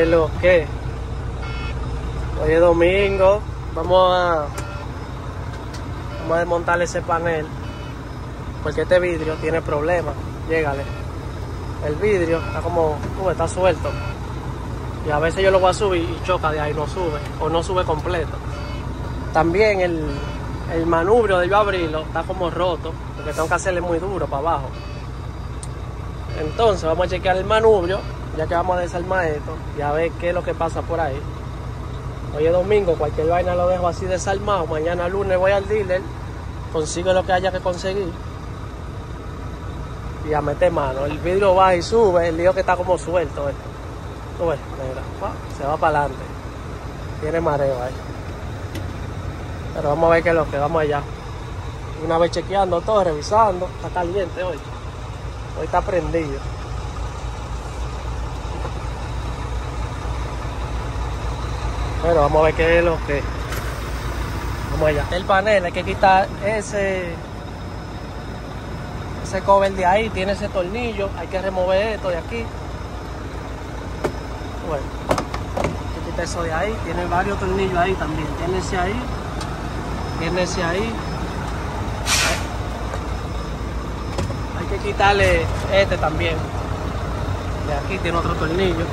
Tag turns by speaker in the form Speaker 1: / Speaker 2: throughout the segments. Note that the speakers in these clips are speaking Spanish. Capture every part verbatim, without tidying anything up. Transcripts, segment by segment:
Speaker 1: ¿Qué lo que? Hoy es domingo. Vamos a, vamos a desmontar ese panel. Porque este vidrio tiene problemas. Llégale. El vidrio está como, uh, está suelto. Y a veces yo lo voy a subir y choca de ahí, no sube. O no sube completo. También el, el manubrio de yo abrirlo está como roto. Porque tengo que hacerle muy duro para abajo. Entonces vamos a chequear el manubrio, ya que vamos a desarmar esto, y a ver qué es lo que pasa por ahí. Hoy es domingo, cualquier vaina lo dejo así desarmado. Mañana lunes voy al dealer, consigo lo que haya que conseguir y a meter mano. El vidrio va y sube, el lío que está como suelto. ¿Eh? Tú ves, mira, se va para adelante. Tiene mareo ahí. Pero vamos a ver qué es lo que vamos allá. Una vez chequeando todo, revisando. Está caliente hoy. Hoy está prendido. Pero vamos a ver qué es lo que... Vamos allá. El panel, hay que quitar ese... Ese cover de ahí, tiene ese tornillo. Hay que remover esto de aquí. Bueno, hay que quitar eso de ahí. Tiene varios tornillos ahí también. Tiene ese ahí. Tiene ese ahí. Hay que quitarle este también. De aquí tiene otro tornillo.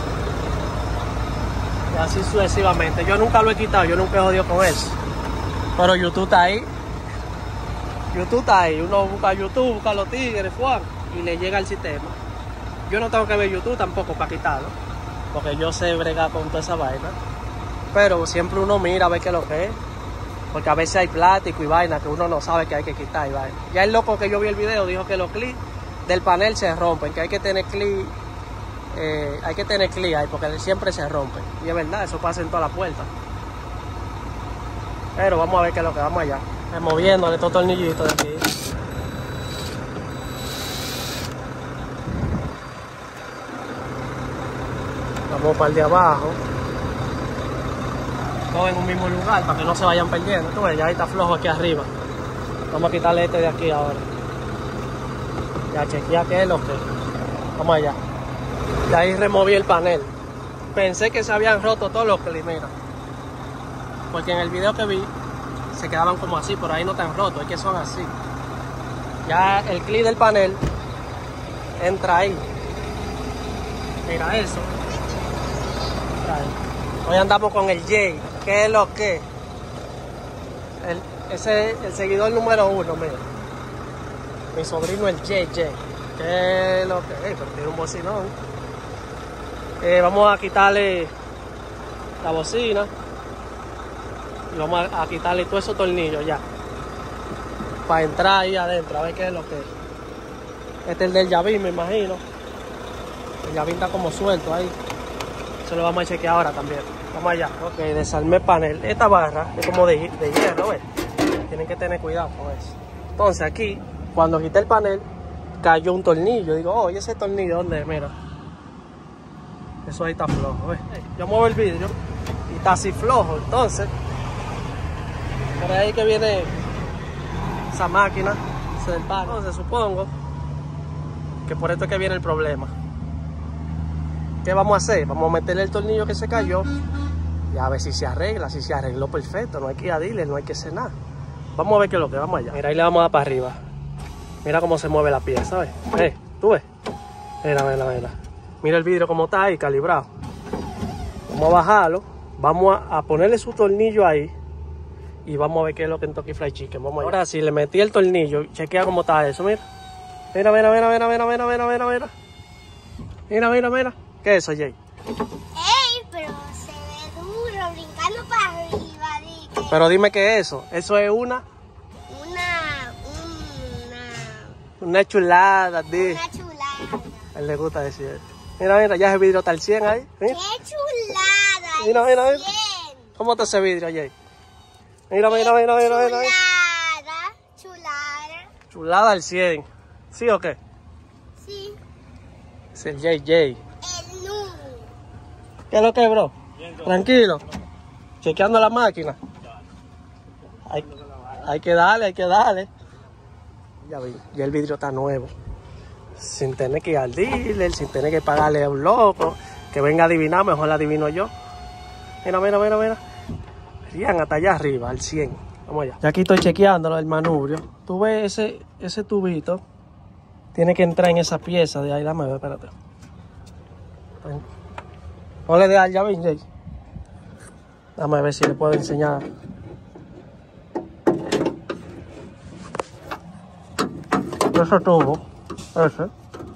Speaker 1: Y así sucesivamente. Yo nunca lo he quitado, yo nunca he jodido con eso. Pero YouTube está ahí. YouTube está ahí. Uno busca YouTube, busca los tigres, Juan, y le llega al sistema. Yo no tengo que ver YouTube tampoco para quitarlo. Porque yo sé bregar con toda esa vaina. Pero siempre uno mira a ver qué es lo que es. Porque a veces hay plástico y vaina que uno no sabe que hay que quitar y vaina. Ya el loco que yo vi el video dijo que los clips del panel se rompen, que hay que tener clip, eh, hay que tener clip ahí porque siempre se rompen. Y es verdad, eso pasa en toda la puerta. Pero vamos a ver qué es lo que vamos allá. Removiéndole estos tornillitos de aquí. Vamos para el de abajo. Todos en un mismo lugar para que no se vayan perdiendo. Tú ves, ya ahí está flojo aquí arriba. Vamos a quitarle este de aquí ahora. Ya chequea qué es lo que. Vamos allá. Y ahí removí el panel. Pensé que se habían roto todos los clips, mira. Porque en el video que vi se quedaban como así, por ahí no están rotos, es que son así. Ya el clip del panel entra ahí. Mira eso. Entra ahí. Hoy andamos con el Jay. ¿Qué es lo que? El, ese es el seguidor número uno, mira. Mi sobrino el Jay Jay. ¿Qué es lo que? Eh, pero tiene un bocinón. Eh, vamos a quitarle la bocina. Y vamos a, a quitarle todos esos tornillos ya. Para entrar ahí adentro, a ver qué es lo que es. Este es el del llavín, me imagino. El llavín está como suelto ahí. Eso lo vamos a chequear ahora también. Vamos allá. Ok, desarmé el panel. Esta barra es como de, de hierro, ¿ves? Tienen que tener cuidado con eso. Entonces aquí, cuando quité el panel, cayó un tornillo. Digo, oh, ¿y ese tornillo dónde es? Mira. Eso ahí está flojo, ¿ves? Yo muevo el vidrio y está así flojo. Entonces, por ahí que viene esa máquina, ese del pan. Entonces supongo que por esto es que viene el problema. ¿Qué vamos a hacer? Vamos a meterle el tornillo que se cayó y a ver si se arregla. Si se arregló, perfecto. No hay que ir a dealer, no hay que hacer nada. Vamos a ver qué es lo que vamos allá. Mira, ahí le vamos a dar para arriba. Mira cómo se mueve la pieza, ¿ves? Eh, ¿tú ves? Mira, mira, mira. Mira el vidrio como está ahí, calibrado. Vamos a bajarlo. Vamos a, a ponerle su tornillo ahí. Y vamos a ver qué es lo que en Kentucky Fried Chicken. Vamos allá. Ahora sí, le metí el tornillo. Chequea cómo está eso, mira. Mira, mira, mira, mira, mira, mira, mira, mira, mira. Mira, mira, mira. ¿Qué es eso, Jay?
Speaker 2: ¡Ey! Pero se ve duro, brincando para arriba. Dije.
Speaker 1: Pero dime qué es eso. Eso es una...
Speaker 2: Una... Una...
Speaker 1: Una chulada, di.
Speaker 2: Una chulada.
Speaker 1: A él le gusta decir eso. Mira, mira, ya ese vidrio está al cien ahí. Mira.
Speaker 2: ¡Qué chulada!
Speaker 1: Mira, mira, mira.
Speaker 2: cien.
Speaker 1: ¿Cómo está ese vidrio, Jay? Mira, mira, mira, mira, mira.
Speaker 2: Chulada, chulada.
Speaker 1: Chulada al cien. ¿Sí o qué?
Speaker 2: Sí.
Speaker 1: Es el Jay Jay.
Speaker 2: El nudo.
Speaker 1: ¿Qué es lo que es, bro? Tranquilo. Chequeando la máquina. Hay, hay que darle, hay que darle. Ya vi, ya el vidrio está nuevo. Sin tener que ir al dealer, sin tener que pagarle a un loco. Que que venga a adivinar, mejor la adivino yo. Mira, mira, mira, mira. Rian, hasta allá arriba, al cien. Vamos allá. Ya aquí estoy chequeándolo, el manubrio. Tú ves ese, ese tubito. Tiene que entrar en esa pieza de ahí. Dame ver, espérate. No le dé al llave, Jay. Dame ver si le puedo enseñar. Ese tubo, ese,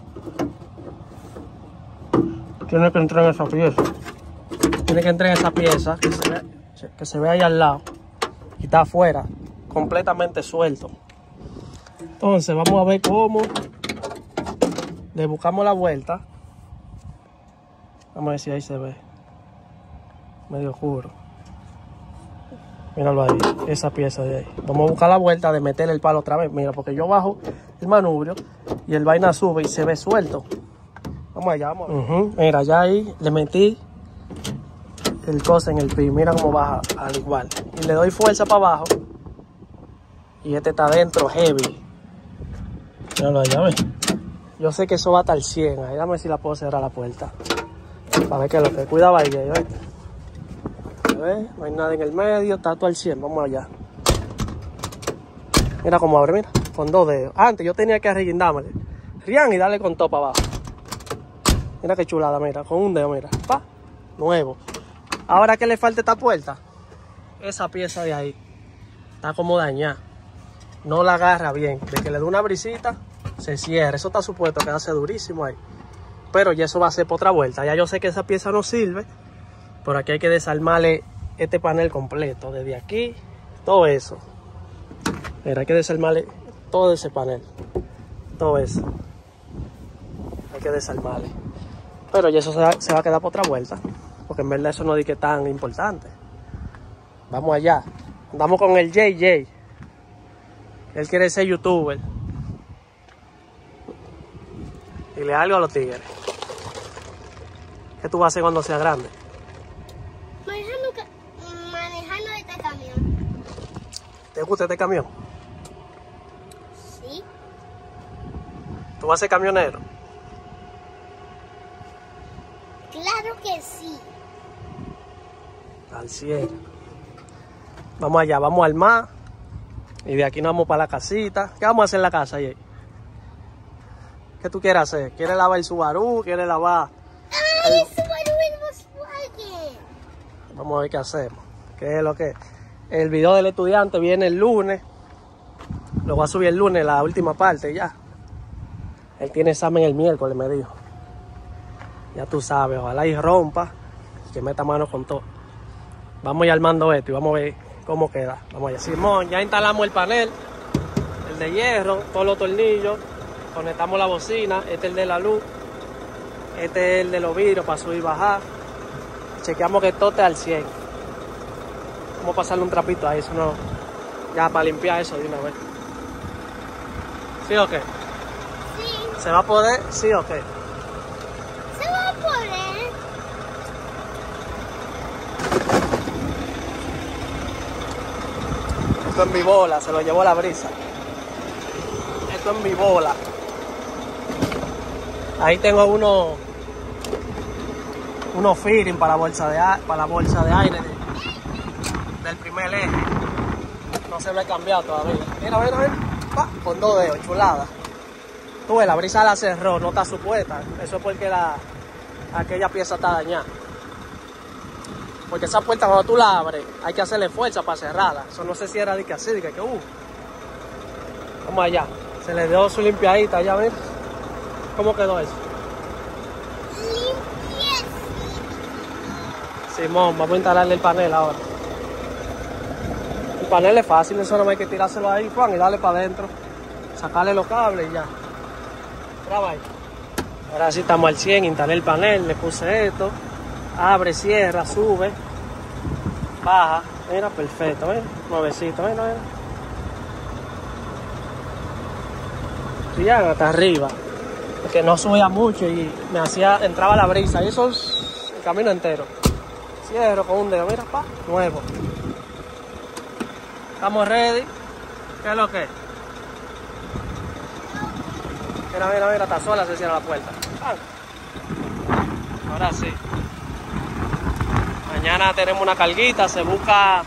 Speaker 1: tiene que entrar en esa pieza. Tiene que entrar en esa pieza que se ve, que se ve ahí al lado. Y está afuera, completamente suelto. Entonces vamos a ver cómo le buscamos la vuelta. Vamos a ver si ahí se ve. Medio oscuro. Míralo ahí, esa pieza de ahí. Vamos a buscar la vuelta de meter el palo otra vez. Mira, porque yo bajo el manubrio y el vaina sube y se ve suelto. Vamos allá, vamos. Uh-huh. Mira, ya ahí le metí el cosa en el pin. Mira cómo baja al igual. Y le doy fuerza para abajo. Y este está adentro, heavy. Míralo allá, ¿ves? Yo sé que eso va hasta el cien. Ahí dame si la puedo cerrar la puerta. Para ver qué es lo que cuidaba ahí, ¿ves? No hay nada en el medio, está todo al cien, vamos allá. Mira cómo abre, mira, con dos dedos. Antes yo tenía que arreguindarme, Rian, y darle con todo para abajo. Mira qué chulada, mira, con un dedo, mira, pa, nuevo. Ahora que le falta esta puerta, esa pieza de ahí está como dañada. No la agarra bien, de que le dé una brisita, se cierra. Eso está supuesto que hace durísimo ahí. Pero ya eso va a ser por otra vuelta. Ya yo sé que esa pieza no sirve. Por aquí hay que desarmarle este panel completo. Desde aquí, todo eso. Mira, hay que desarmarle todo ese panel. Todo eso. Hay que desarmarle. Pero ya eso se va, se va a quedar por otra vuelta. Porque en verdad eso no es que tan importante. Vamos allá. Andamos con el J J. Él quiere ser youtuber. Dile algo a los tigres. ¿Qué tú vas a hacer cuando seas grande?
Speaker 2: Manejando este camión.
Speaker 1: ¿Te gusta este camión?
Speaker 2: Sí.
Speaker 1: ¿Tú vas a ser camionero?
Speaker 2: Claro que sí.
Speaker 1: Al cien. Vamos allá, vamos al mar. Y de aquí nos vamos para la casita. ¿Qué vamos a hacer en la casa, Jay? ¿Qué tú quieres hacer? ¿Quieres lavar el Subaru? ¿Quieres lavar
Speaker 2: ¡Ay,
Speaker 1: el...
Speaker 2: el Subaru y el Volkswagen!
Speaker 1: Vamos a ver qué hacemos. ¿Qué es lo que? El video del estudiante viene el lunes. Lo voy a subir el lunes, la última parte ya. Él tiene examen el miércoles, me dijo. Ya tú sabes, ojalá y rompa. Y que meta mano con todo. Vamos a ir armando esto y vamos a ver cómo queda. Vamos allá. Simón, ya instalamos el panel. El de hierro, todos los tornillos. Conectamos la bocina. Este es el de la luz. Este es el de los vidrios para subir y bajar. Chequeamos que todo esté al cien. Vamos a pasarle un trapito a eso, no. Ya para limpiar eso de una vez. ¿Sí o qué?
Speaker 2: Sí.
Speaker 1: ¿Se va a poder? ¿Sí o qué?
Speaker 2: Se va a poder.
Speaker 1: Esto es mi bola, se lo llevó la brisa. Esto es mi bola. Ahí tengo uno unos fitting para la bolsa de para la bolsa de aire de, del primer eje. No se lo he cambiado todavía. Mira, mira, mira. Pa, con dos dedos, chulada. Tú ves, la brisa la cerró, no está supuesta. Eso es porque la aquella pieza está dañada. Porque esa puerta cuando tú la abres, hay que hacerle fuerza para cerrarla. Eso no se cierra de que así, de que, que uh. Vamos allá. Se le dio su limpiadita, allá ven. ¿Cómo quedó eso?
Speaker 2: Limpiecito.
Speaker 1: Simón, vamos a instalarle el panel ahora. El panel es fácil, eso no hay que tirárselo ahí, Juan, y darle para adentro. Sacarle los cables y ya. Graba ahí. Ahora sí estamos al cien, instalé el panel, le puse esto. Abre, cierra, sube, baja. Mira, perfecto, mira, nuevecito, mira, mira. Y ya hasta arriba. Que no subía mucho y me hacía, entraba la brisa. Y eso es el camino entero. Cierro con un dedo, mira, pa, nuevo. Estamos ready. ¿Qué es lo que es? Mira, mira, mira, está sola, se cierra la puerta. Ah. Ahora sí. Mañana tenemos una carguita, se busca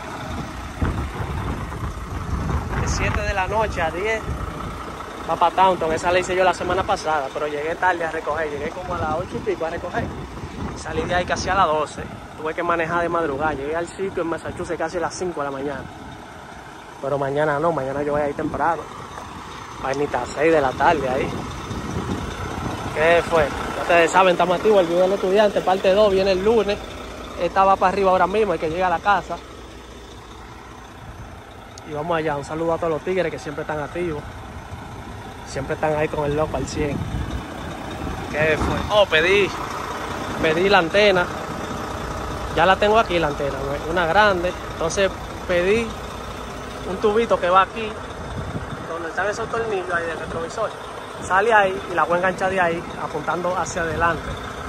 Speaker 1: de siete de la noche a diez. Va para Taunton, esa la hice yo la semana pasada, pero llegué tarde a recoger, llegué como a las ocho y pico a recoger. Salí de ahí casi a las doce, tuve que manejar de madrugada, llegué al sitio en Massachusetts casi a las cinco de la mañana. Pero mañana no, mañana yo voy a ir temprano, a ir a las seis de la tarde ahí. ¿Qué fue? Ustedes saben, estamos activos, el video del estudiante, parte dos, viene el lunes. Esta va para arriba ahora mismo, hay que llegar a la casa. Y vamos allá, un saludo a todos los tigres que siempre están activos. Siempre están ahí con el loco al cien. ¿Qué fue? Oh, pedí, pedí la antena. Ya la tengo aquí la antena, una grande. Entonces pedí un tubito que va aquí, donde están esos tornillos ahí del retrovisor. Sale ahí y la voy a enganchar de ahí, apuntando hacia adelante.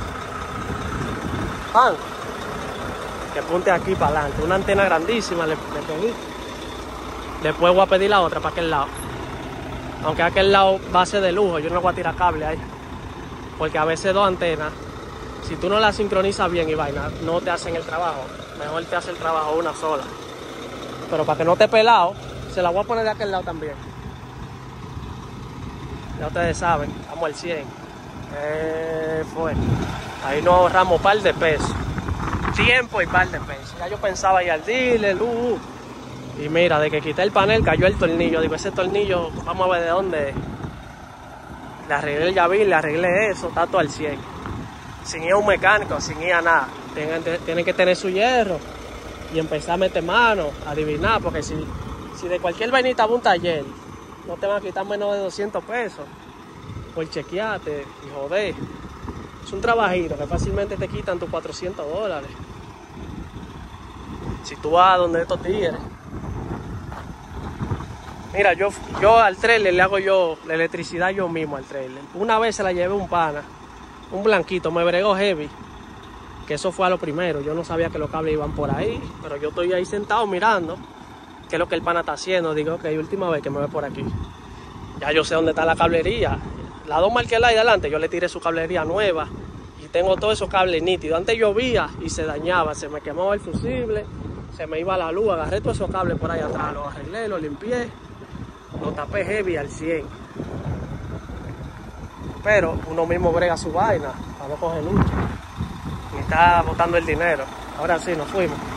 Speaker 1: ¡Pam! Que apunte aquí para adelante. Una antena grandísima le, le pedí. Después voy a pedir la otra para aquel lado. Aunque aquel lado va a ser de lujo, yo no voy a tirar cable ahí. Porque a veces dos antenas, si tú no las sincronizas bien y vaina, no te hacen el trabajo. Mejor te hace el trabajo una sola. Pero para que no esté pelado, se la voy a poner de aquel lado también. Ya ustedes saben, estamos al cien. Eh, fue. Ahí nos ahorramos un par de pesos. Tiempo y par de pesos. Ya yo pensaba ir al dealer, uh, uh. Y mira, de que quité el panel cayó el tornillo. Digo, ese tornillo, vamos a ver de dónde. Le arreglé el llavín, le arreglé eso, está todo al cien. Sin ir a un mecánico, sin ir a nada. Tienen, tienen que tener su hierro y empezar a meter mano, a adivinar, porque si, si de cualquier vainita va un taller, no te van a quitar menos de doscientos pesos por chequearte y joder. Es un trabajito que fácilmente te quitan tus cuatrocientos dólares. Si tú vas a donde estos tigres. Mira, yo, yo al trailer le hago yo la electricidad yo mismo al trailer. Una vez se la llevé un pana, un blanquito, me bregó heavy. Que eso fue a lo primero. Yo no sabía que los cables iban por ahí, pero yo estoy ahí sentado mirando qué es lo que el pana está haciendo. Digo, ok, última vez que me ve por aquí. Ya yo sé dónde está la cablería. Las dos marcas ahí adelante, yo le tiré su cablería nueva y tengo todos esos cables nítidos. Antes llovía y se dañaba, se me quemaba el fusible, se me iba la luz, agarré todos esos cables por ahí atrás, los arreglé, los limpié, los tapé heavy al cien. Pero uno mismo brega su vaina para no coger lucha. Y está botando el dinero. Ahora sí, nos fuimos.